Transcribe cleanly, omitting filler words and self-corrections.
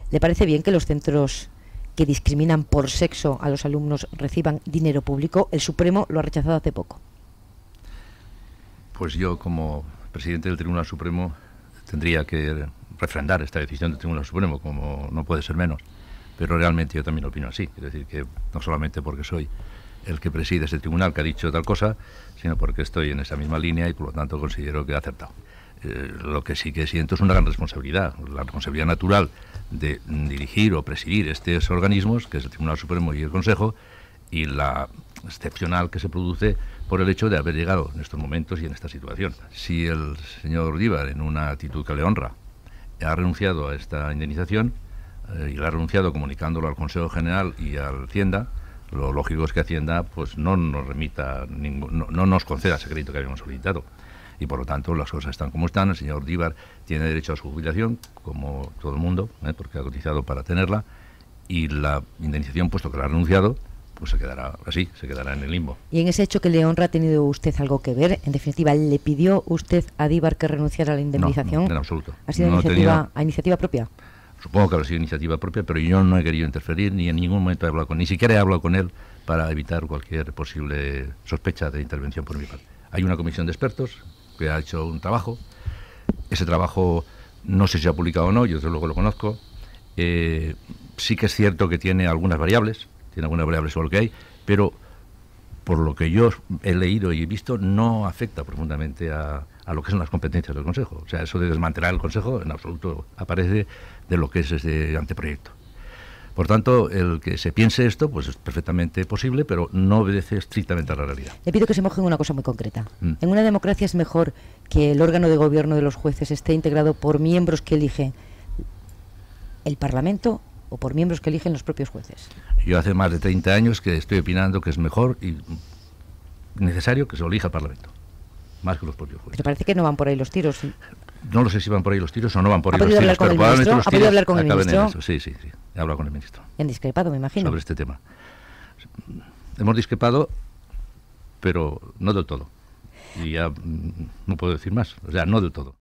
¿Le parece bien que los centros que discriminan por sexo a los alumnos reciban dinero público? El Supremo lo ha rechazado hace poco. Pues yo, como presidente del Tribunal Supremo, tendría que refrendar esta decisión del Tribunal Supremo, como no puede ser menos. Pero realmente yo también opino así. Es decir, que no solamente porque soy el que preside ese tribunal que ha dicho tal cosa, sino porque estoy en esa misma línea y por lo tanto considero que ha acertado. Lo que sí que siento es una gran responsabilidad, la responsabilidad natural de dirigir o presidir estos organismos, que es el Tribunal Supremo y el Consejo, y la excepcional que se produce por el hecho de haber llegado en estos momentos y en esta situación. Si el señor Díbar, en una actitud que le honra, ha renunciado a esta indemnización, y la ha renunciado comunicándolo al Consejo General y al Hacienda, lo lógico es que Hacienda pues no nos remita, no nos conceda ese crédito que habíamos solicitado. Y por lo tanto las cosas están como están. El señor Díbar tiene derecho a su jubilación, como todo el mundo, porque ha cotizado para tenerla, y la indemnización, puesto que la ha renunciado, pues se quedará así, se quedará en el limbo. ¿Y en ese hecho que le honra ha tenido usted algo que ver? En definitiva, ¿le pidió usted a Díbar que renunciara a la indemnización? No, en absoluto. ¿Ha sido a iniciativa propia? Supongo que habrá sido iniciativa propia, pero yo no he querido interferir, ni en ningún momento he hablado con él, ni siquiera he hablado con él para evitar cualquier posible sospecha de intervención por mi parte. Hay una comisión de expertos que ha hecho un trabajo. Ese trabajo no sé si se ha publicado o no, yo desde luego lo conozco. Sí que es cierto que tiene algunas variables sobre lo que hay, pero por lo que yo he leído y he visto, no afecta profundamente a lo que son las competencias del Consejo. O sea, eso de desmantelar el Consejo en absoluto aparece de lo que es este anteproyecto. Por tanto, el que se piense esto, pues es perfectamente posible, pero no obedece estrictamente a la realidad. Le pido que se moje en una cosa muy concreta. En una democracia es mejor que el órgano de gobierno de los jueces esté integrado por miembros que elige el Parlamento o por miembros que eligen los propios jueces. Yo hace más de 30 años que estoy opinando que es mejor y necesario que se lo elija el Parlamento, más que los propios jueces. Pero parece que no van por ahí los tiros. No lo sé si van por ahí los tiros o no van por ahí los tiros. ¿Ha podido hablar con el ministro? Sí. He hablado con el ministro. ¿Y han discrepado, me imagino? Sobre este tema. Hemos discrepado, pero no del todo. Y ya no puedo decir más. O sea, no del todo.